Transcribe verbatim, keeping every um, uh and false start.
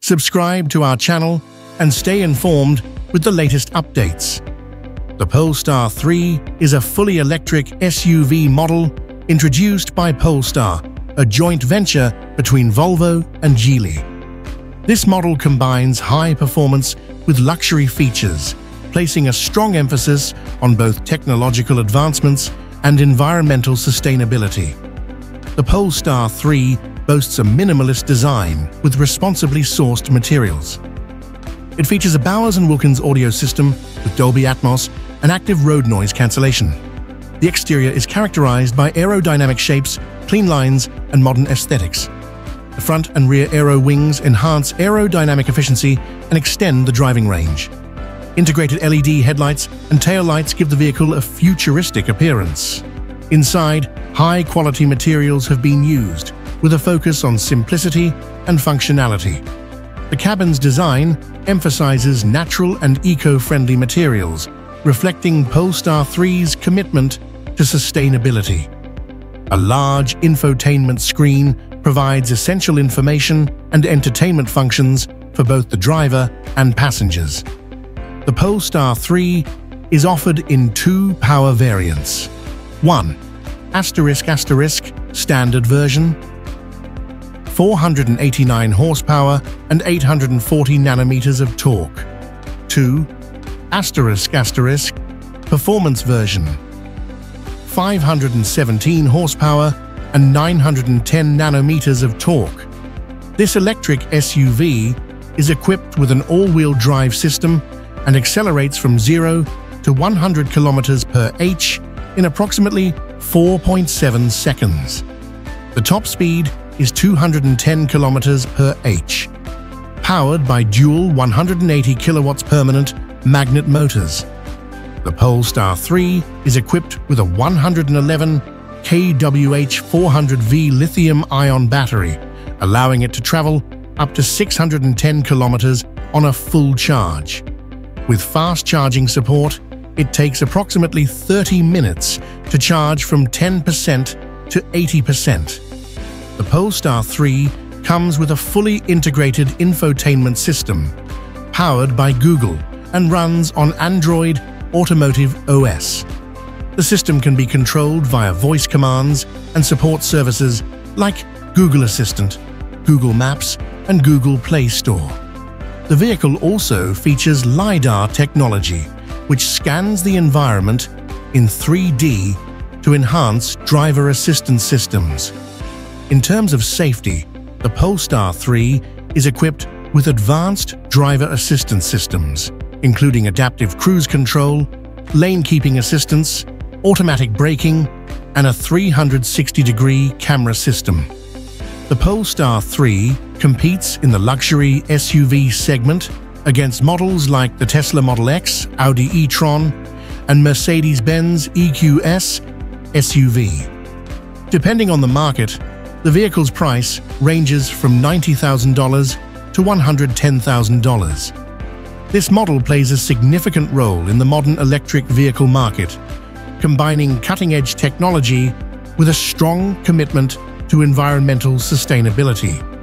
Subscribe to our channel and stay informed with the latest updates. The Polestar three is a fully electric S U V model introduced by Polestar, a joint venture between Volvo and Geely. This model combines high performance with luxury features, placing a strong emphasis on both technological advancements and environmental sustainability. The Polestar three boasts a minimalist design with responsibly sourced materials. It features a Bowers and Wilkins audio system with Dolby Atmos and active road noise cancellation. The exterior is characterized by aerodynamic shapes, clean lines, and modern aesthetics. The front and rear aero wings enhance aerodynamic efficiency and extend the driving range. Integrated L E D headlights and taillights give the vehicle a futuristic appearance. Inside, high-quality materials have been used, with a focus on simplicity and functionality. The cabin's design emphasizes natural and eco-friendly materials, reflecting Polestar three's commitment to sustainability. A large infotainment screen provides essential information and entertainment functions for both the driver and passengers. The Polestar three is offered in two power variants. one. Asterisk asterisk standard version, four hundred eighty-nine horsepower and eight hundred forty nanometers of torque. two. Asterisk asterisk performance version, five hundred seventeen horsepower and nine hundred ten nanometers of torque. This electric S U V is equipped with an all-wheel drive system and accelerates from zero to one hundred kilometers per hour in approximately four point seven seconds. The top speed is two hundred ten kilometers per hour. Powered by dual one hundred eighty kilowatts permanent magnet motors. The Polestar three is equipped with a one hundred eleven kilowatt four hundred volt lithium-ion battery, allowing it to travel up to six hundred ten kilometers on a full charge. With fast charging support, it takes approximately thirty minutes to charge from ten percent to eighty percent. The Polestar three comes with a fully integrated infotainment system, powered by Google, and runs on Android Automotive O S. The system can be controlled via voice commands and supports services like Google Assistant, Google Maps, and Google Play Store. The vehicle also features LiDAR technology, which scans the environment in three D to enhance driver assistance systems. In terms of safety, the Polestar three is equipped with advanced driver assistance systems, including adaptive cruise control, lane-keeping assistance, automatic braking, and a three hundred sixty degree camera system. The Polestar three competes in the luxury S U V segment against models like the Tesla Model X, Audi e-tron, and Mercedes-Benz E Q S S U V. Depending on the market, the vehicle's price ranges from ninety thousand dollars to one hundred ten thousand dollars. This model plays a significant role in the modern electric vehicle market, combining cutting-edge technology with a strong commitment to environmental sustainability.